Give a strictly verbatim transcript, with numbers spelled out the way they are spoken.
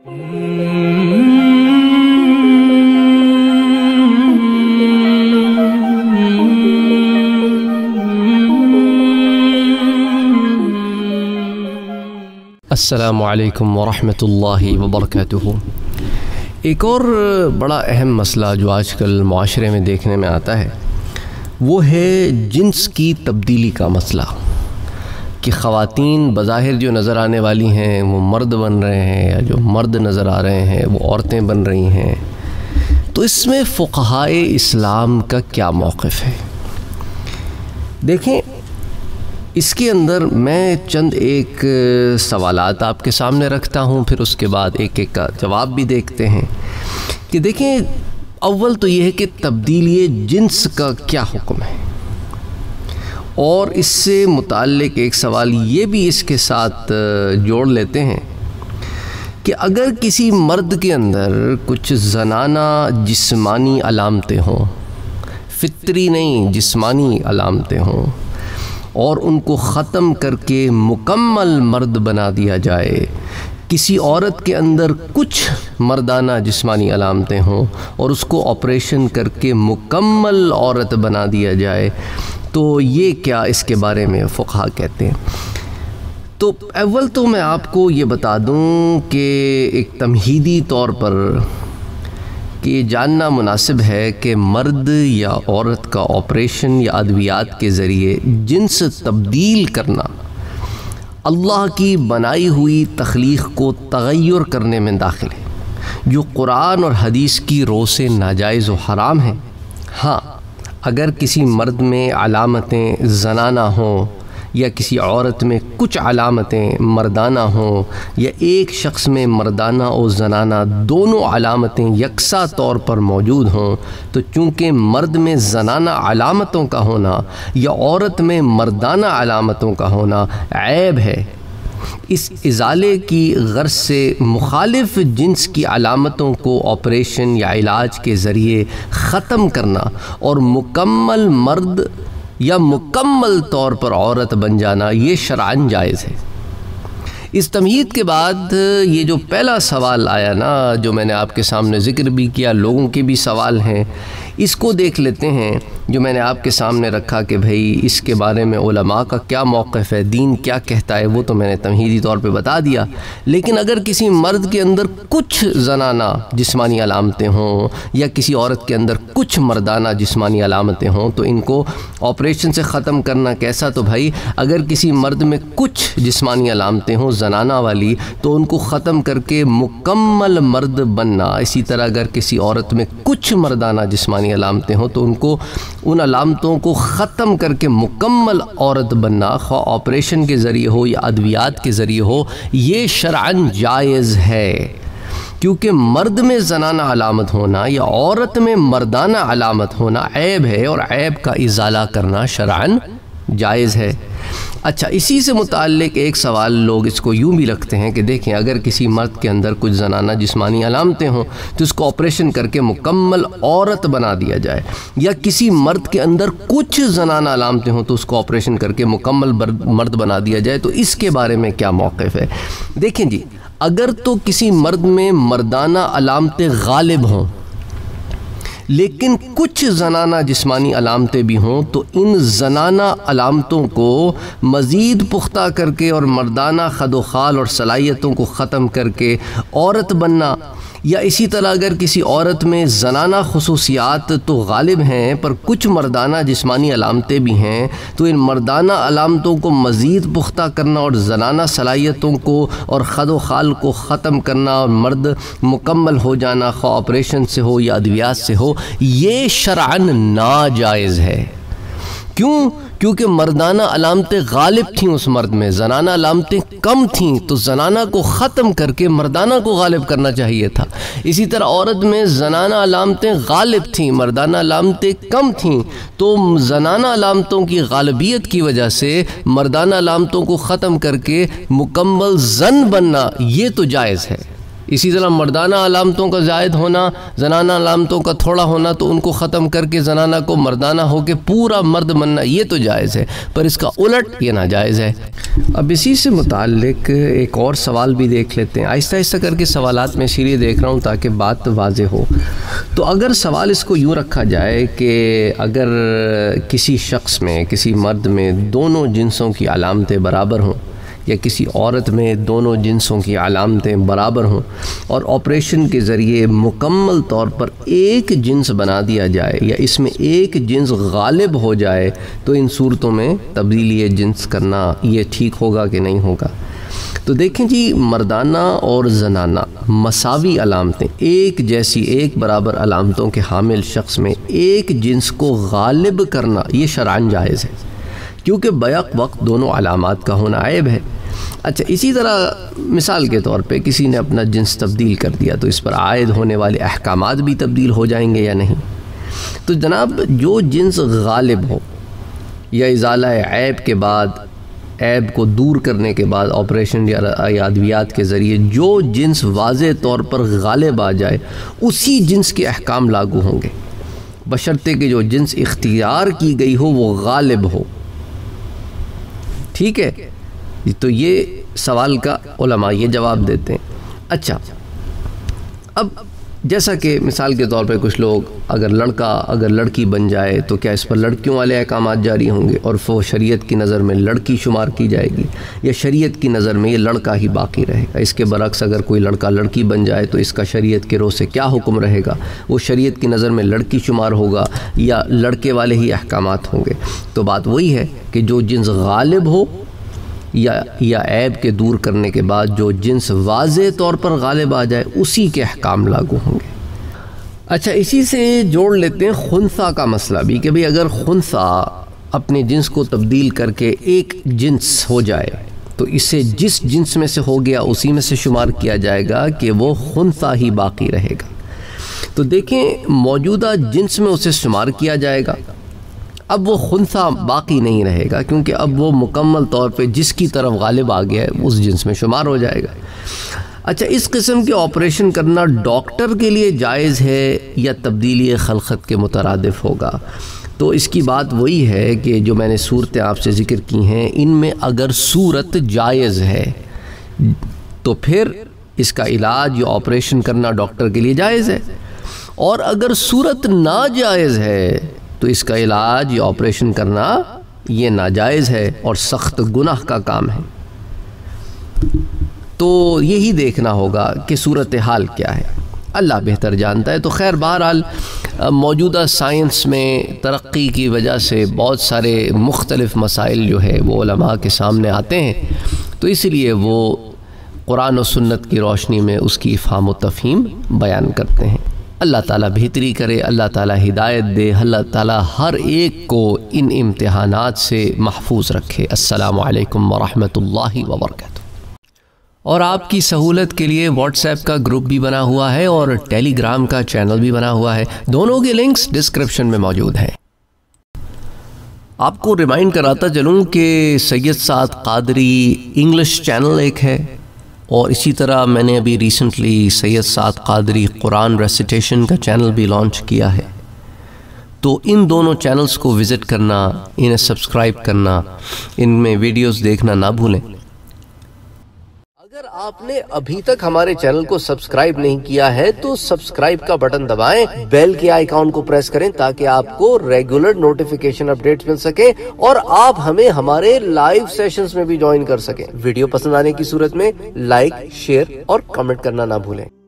السلام علیکم ورحمۃ اللہ وبرکاتہ۔ ایک اور بڑا اہم مسئلہ جو آج کل معاشرے میں دیکھنے میں آتا ہے وہ ہے جنس کی تبدیلی کا مسئلہ، کہ خواتین بظاہر جو نظر آنے والی ہیں وہ مرد بن رہے ہیں، یا جو مرد نظر آ رہے ہیں وہ عورتیں بن رہی ہیں۔ تو اس میں فقہائے اسلام کا کیا موقف ہے؟ دیکھیں، اس کے اندر میں چند ایک سوالات آپ کے سامنے رکھتا ہوں، پھر اس کے بعد ایک ایک کا جواب بھی دیکھتے ہیں۔ کہ دیکھیں، اول تو یہ ہے کہ تبدیلی جنس کا کیا حکم ہے، اور اس سے متعلق ایک سوال یہ بھی اس کے ساتھ جوڑ لیتے ہیں کہ اگر کسی مرد کے اندر کچھ زنانہ جسمانی علامتیں ہوں، فطری نہیں جسمانی علامتیں ہوں، اور ان کو ختم کر کے مکمل مرد بنا دیا جائے، کسی عورت کے اندر کچھ مردانہ جسمانی علامتیں ہوں اور اس کو آپریشن کر کے مکمل عورت بنا دیا جائے، تو یہ کیا اس کے بارے میں فقہا کہتے ہیں؟ تو اول تو میں آپ کو یہ بتا دوں کہ ایک تمہیدی طور پر کہ یہ جاننا مناسب ہے کہ مرد یا عورت کا آپریشن یا ادویات کے ذریعے جنس تبدیل کرنا اللہ کی بنائی ہوئی تخلیق کو تغیر کرنے میں داخل ہے، جو قرآن اور حدیث کی رو سے ناجائز و حرام ہے۔ ہاں، اگر کسی مرد میں علامتیں زنانہ ہوں یا کسی عورت میں کچھ علامتیں مردانہ ہوں، یا ایک شخص میں مردانہ اور زنانہ دونوں علامتیں یکساں طور پر موجود ہوں، تو چونکہ مرد میں زنانہ علامتوں کا ہونا یا عورت میں مردانہ علامتوں کا ہونا عیب ہے، اس ازالے کی غرض سے مخالف جنس کی علامتوں کو آپریشن یا علاج کے ذریعے ختم کرنا اور مکمل مرد یا مکمل طور پر عورت بن جانا یہ شرعاً جائز ہے۔ اس تمہید کے بعد یہ جو پہلا سوال آیا نا، جو میں نے آپ کے سامنے ذکر بھی کیا، لوگوں کے بھی سوال ہیں، اس کو دیکھ لیتے ہیں، جو میں نے آپ کے سامنے رکھا کہ بھئی اس کے بارے میں علماء کا کیا موقف ہے، دین کیا کہتا ہے، وہ تو میں نے تمہیدی طور پہ بتا دیا۔ لیکن اگر کسی مرد کے اندر کچھ زنانہ جسمانی علامتیں ہوں یا کسی عورت کے اندر کچھ مردانہ جسمانی علامتیں ہوں، تو ان کو آپریشن سے ختم کرنا کیسا؟ تو بھائی اگر کسی مرد میں کچھ جسمانی علامتیں ہوں زنانہ والی، تو ان کو ختم کر کے مکمل مرد بننا۔ اسی طرح اگر کسی عورت میں کچھ مردانہ جسمانی علامتیں ہوں تو ان کو ان علامتوں کو ختم کر کے مکمل عورت بننا، خواہ آپریشن کے ذریعے ہو یا ادویات کے ذریعے ہو، یہ شرعاً جائز ہے، کیونکہ مرد میں زنانہ علامت ہونا یا عورت میں مردانہ علامت ہونا عیب ہے، اور عیب کا ازالہ کرنا شرعاً جائز ہے۔ اچھا، اسی سے متعلق ایک سوال لوگ اس کو یوں بھی رکھتے ہیں کہ دیکھیں، اگر کسی مرد کے اندر کچھ زنانہ جسمانی علامتیں ہوں تو اس کو آپریشن کر کے مکمل عورت بنا دیا جائے، یا کسی مرد کے اندر کچھ زنانہ علامتیں ہوں تو اس کو آپریشن کر کے مکمل مرد بنا دیا جائے، تو اس کے بارے میں کیا موقف ہے؟ دیکھیں جی، اگر تو کسی مرد میں مردانہ علامتیں غالب ہوں لیکن کچھ زنانہ جسمانی علامتیں بھی ہوں، تو ان زنانہ علامتوں کو مزید پختہ کر کے اور مردانہ خد و خال اور صلاحیتوں کو ختم کر کے عورت بننا، یا اسی طرح اگر کسی عورت میں زنانہ خصوصیات تو غالب ہیں پر کچھ مردانہ جسمانی علامتیں بھی ہیں، تو ان مردانہ علامتوں کو مزید پختہ کرنا اور زنانہ صلاحیتوں کو اور خد و خال کو ختم کرنا اور مرد مکمل ہو جانا، خواہ آپریشن سے ہو یا ادویات سے ہو، یہ شرعاً ناجائز ہے۔ کیوں؟ کیونکہ مردانہ علامتیں غالب تھیں اس مرد میں، زنانہ علامتیں کم تھیں، تو زنانہ کو ختم کر کے مردانہ کو غالب کرنا چاہیے تھا۔ اسی طرح عورت میں زنانہ علامتیں غالب تھیں، مردانہ علامتیں کم تھیں، تو زنانہ علامتوں کی غالبیت کی وجہ سے مردانہ علامتوں کو ختم کر کے مکمل زن بننا یہ تو جائز ہے۔ اسی طرح مردانہ علامتوں کا زائد ہونا، زنانہ علامتوں کا تھوڑا ہونا، تو ان کو ختم کر کے زنانہ کو مردانہ ہو کے پورا مرد بننا، یہ تو جائز ہے، پر اس کا الٹ یہ ناجائز ہے۔ اب اسی سے متعلق ایک اور سوال بھی دیکھ لیتے ہیں، آہستہ آہستہ کر کے سوالات میں اسی لیے دیکھ رہا ہوں تاکہ بات واضح ہو۔ تو اگر سوال اس کو یوں رکھا جائے کہ اگر کسی شخص میں، کسی مرد میں دونوں جنسوں کی علامتیں برابر ہوں، یا کسی عورت میں دونوں جنسوں کی علامتیں برابر ہوں، اور آپریشن کے ذریعے مکمل طور پر ایک جنس بنا دیا جائے یا اس میں ایک جنس غالب ہو جائے، تو ان صورتوں میں تبدیلی جنس کرنا یہ ٹھیک ہوگا کہ نہیں ہوگا؟ تو دیکھیں جی، مردانہ اور زنانہ مساوی علامتیں، ایک جیسی ایک برابر علامتوں کے حامل شخص میں ایک جنس کو غالب کرنا یہ شرعاً جائز ہے، کیونکہ بیک وقت دونوں علامات کا ہونا عیب ہے۔ اچھا، اسی طرح مثال کے طور پہ کسی نے اپنا جنس تبدیل کر دیا تو اس پر عائد ہونے والے احکامات بھی تبدیل ہو جائیں گے یا نہیں؟ تو جناب، جو جنس غالب ہو یا ازالہ عیب کے بعد، عیب کو دور کرنے کے بعد آپریشن یا ادویات کے ذریعے جو جنس واضح طور پر غالب آ جائے، اسی جنس کے احکام لاگو ہوں گے، بشرطے کہ جو جنس اختیار کی گئی ہو وہ غالب ہو۔ ٹھیک ہے، تو یہ سوال کا علماء یہ جواب دیتے ہیں۔ اچھا، اب جیسا کہ مثال کے طور پہ کچھ لوگ اگر لڑکا اگر لڑکی بن جائے تو کیا اس پر لڑکیوں والے احکامات جاری ہوں گے اور وہ شریعت کی نظر میں لڑکی شمار کی جائے گی، یا شریعت کی نظر میں یہ لڑکا ہی باقی رہے گا؟ اس کے برعکس اگر کوئی لڑکا لڑکی بن جائے تو اس کا شریعت کے روح سے کیا حکم رہے گا؟ وہ شریعت کی نظر میں لڑکی شمار ہوگا یا لڑکے والے ہی احکامات ہوں گے؟ تو بات وہی ہے کہ جو جنس غالب ہو یا یا عیب کے دور کرنے کے بعد جو جنس واضح طور پر غالب آ جائے اسی کے احکام لاگو ہوں گے۔ اچھا، اسی سے جوڑ لیتے ہیں خنثی کا مسئلہ بھی، کہ بھئی اگر خنثی اپنے جنس کو تبدیل کر کے ایک جنس ہو جائے تو اسے جس جنس میں سے ہو گیا اسی میں سے شمار کیا جائے گا کہ وہ خنثی ہی باقی رہے گا۔ تو دیکھیں، موجودہ جنس میں اسے شمار کیا جائے گا، اب وہ خنثی باقی نہیں رہے گا، کیونکہ اب وہ مکمل طور پہ جس کی طرف غالب آ گیا ہے اس جنس میں شمار ہو جائے گا۔ اچھا، اس قسم کے آپریشن کرنا ڈاکٹر کے لیے جائز ہے یا تبدیلی خلقت کے مترادف ہوگا؟ تو اس کی بات وہی ہے کہ جو میں نے صورتیں آپ سے ذکر کی ہیں، ان میں اگر صورت جائز ہے تو پھر اس کا علاج یا آپریشن کرنا ڈاکٹر کے لیے جائز ہے، اور اگر صورت ناجائز ہے تو اس کا علاج یا آپریشن کرنا یہ ناجائز ہے اور سخت گناہ کا کام ہے۔ تو یہی دیکھنا ہوگا کہ صورتحال کیا ہے، اللہ بہتر جانتا ہے۔ تو خیر، بہرحال موجودہ سائنس میں ترقی کی وجہ سے بہت سارے مختلف مسائل جو ہے وہ علماء کے سامنے آتے ہیں، تو اس لیے وہ قرآن و سنت کی روشنی میں اس کی افہام و تفہیم بیان کرتے ہیں۔ اللہ تعالیٰ بہتری کرے، اللہ تعالیٰ ہدایت دے، اللہ تعالیٰ ہر ایک کو ان امتحانات سے محفوظ رکھے۔ السلام علیکم ورحمۃ اللہ وبرکاتہ۔ اور آپ کی سہولت کے لیے واٹس ایپ کا گروپ بھی بنا ہوا ہے اور ٹیلی گرام کا چینل بھی بنا ہوا ہے، دونوں کے لنکس ڈسکرپشن میں موجود ہیں۔ آپ کو ریمائنڈ کراتا چلوں کہ سید سعد قادری انگلش چینل ایک ہے، اور اسی طرح میں نے ابھی ریسنٹلی سید سعد قادری قرآن ریسیٹیشن کا چینل بھی لانچ کیا ہے، تو ان دونوں چینلز کو وزٹ کرنا، انہیں سبسکرائب کرنا، ان میں ویڈیوز دیکھنا نہ بھولیں۔ اگر آپ نے ابھی تک ہمارے چینل کو سبسکرائب نہیں کیا ہے تو سبسکرائب کا بٹن دبائیں، بیل کے آئیکن کو پریس کریں تاکہ آپ کو ریگولر نوٹیفیکیشن اپڈیٹس مل سکیں اور آپ ہمیں ہمارے لائیو سیشنز میں بھی جوائن کر سکیں۔ ویڈیو پسند آنے کی صورت میں لائک، شیئر اور کمنٹ کرنا نہ بھولیں۔